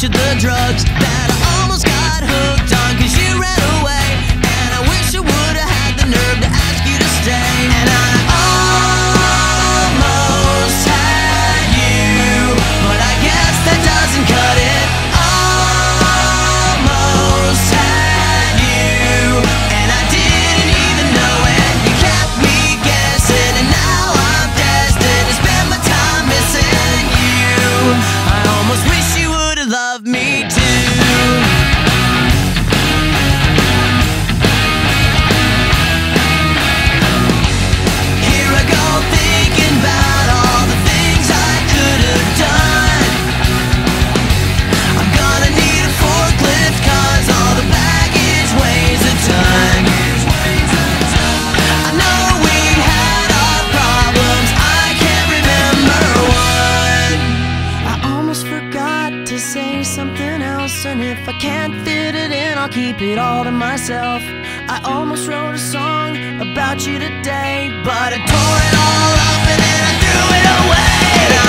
of the drugs that I almost got hooked on, 'cause you ran away. And I wish I would've had the nerve to ask you to stay. And I almost had you, but I guess that doesn't cut it. Almost had you, and I didn't even know it. You kept me guessing, and now I'm destined to spend my time missing you. I almost wish you would've loved me too. Here I go thinking about all the things I could have done. I'm gonna need a forklift, 'cause all the baggage weighs a ton. I know we had our problems, I can't remember one. I almost forgot to say something else, and if I can't fit it in, I'll keep it all to myself. I almost wrote a song about you today, but I tore it all up and then I threw it away.